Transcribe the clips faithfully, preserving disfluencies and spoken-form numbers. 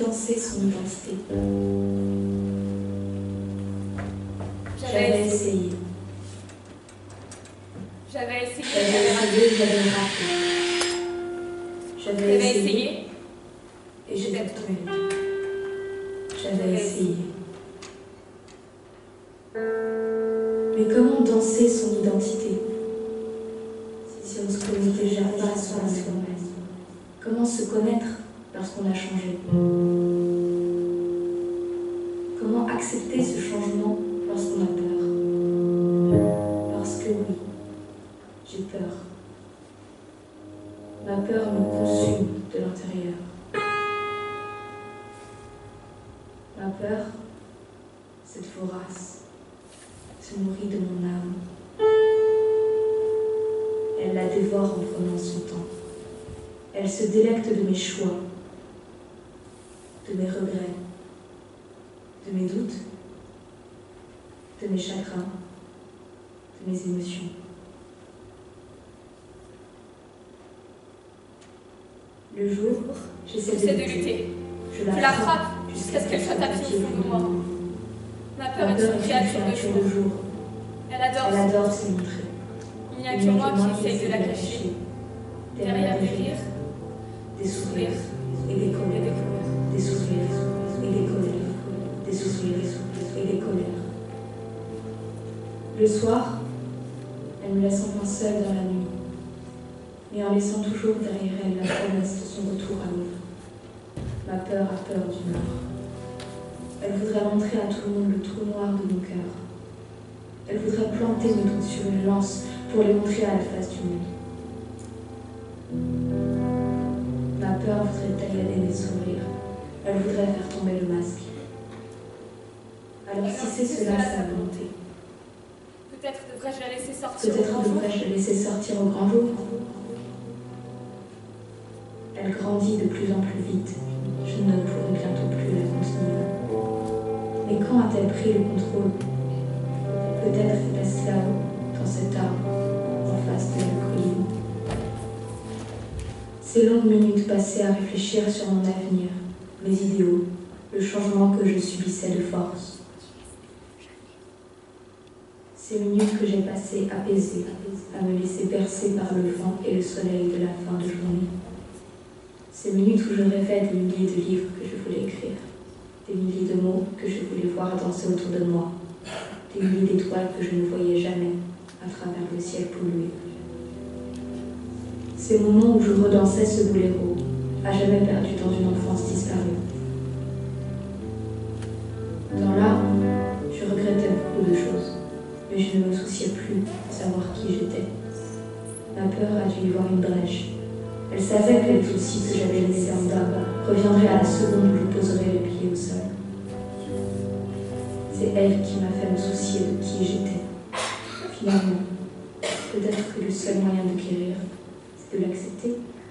danser son identité. J'avais J'avais essayé. J'avais essayé, J'avais essayé, j'avais raté. J'avais J'avais essayé essayé. et j'étais tombée. J'avais essayé. Mais comment danser son identité si on ne se connaît déjà pas soi-même? Comment se connaître lorsqu'on a changé? Comment accepter ce changement lorsqu'on a peur? Parce que oui, j'ai peur. Ma peur me consume de l'intérieur. Ma peur, cette vorace, se nourrit de mon âme. Elle la dévore en prenant son temps. Elle se délecte de mes choix, de mes regrets, de mes doutes, de mes chagrins, de mes émotions. Le jour, j'essaie de, J'essaie de lutter. lutter. Je la, Je la frappe frappe jusqu'à ce qu'elle soit tapie au fond de moi. Ma peur est une créature de jour. jour. Elle adore, Elle adore se montrer. Il n'y a que moi qui essaye de la cacher. Derrière des rires, des sourires et des colères, des sourires et des colères, des sourires et des colères. Le soir, elle me laisse enfin seule dans la nuit, mais en laissant toujours derrière elle la promesse de son retour à l'ombre. Ma peur a peur du noir. Elle voudrait montrer à tout le monde le trou noir de nos cœurs. Elle voudrait planter mes doutes sur une lance pour les montrer à la face du monde. Ma peur voudrait taillader mes sourires. Elle voudrait faire tomber le masque. Alors si c'est cela sa volonté, peut-être devrais-je la laisser sortir au peut-être grand jour. devrais-je la laisser sortir au grand jour. Elle grandit de plus en plus vite. Je ne pourrai bientôt plus la continuer. Mais quand a-t-elle pris le contrôle? Peut-être est-ce là-haut, dans cet arbre, en face de la colline. Ces longues minutes passées à réfléchir sur mon avenir, mes idéaux, le changement que je subissais de force. Ces minutes que j'ai passées apaisées, à me laisser bercer par le vent et le soleil de la fin de journée. Ces minutes où je rêvais des milliers de livres que je voulais écrire, des milliers de mots que je voulais voir danser autour de moi, des milliers d'étoiles que je ne voyais jamais à travers le ciel pollué. Ces moments où je redansais ce boléro, à jamais perdu dans une enfance disparue. Dans l'art, je regrettais beaucoup de choses, mais je ne me souciais plus de savoir qui j'étais. Ma peur a dû y voir une brèche. Elle savait que les soucis que j'avais laissés en bas reviendraient à la seconde où je poserais les pieds au sol. C'est elle qui m'a fait me soucier de qui j'étais. Finalement, peut-être que le seul moyen de guérir, c'est de l'accepter.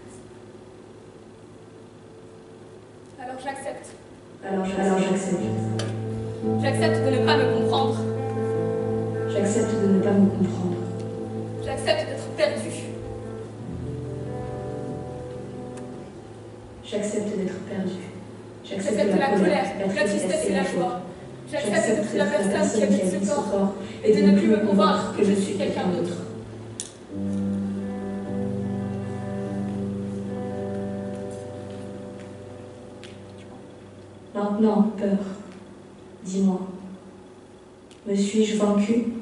Alors j'accepte. Alors j'accepte. J'accepte de ne pas me comprendre. J'accepte de ne pas me comprendre. J'accepte d'être perdue. J'accepte d'être perdue. J'accepte la colère, la tristesse et la joie. J'accepte d'être la personne qui habite ce corps et de ne plus me convaincre que je suis quelqu'un d'autre. Maintenant, peur, dis-moi, me suis-je vaincue?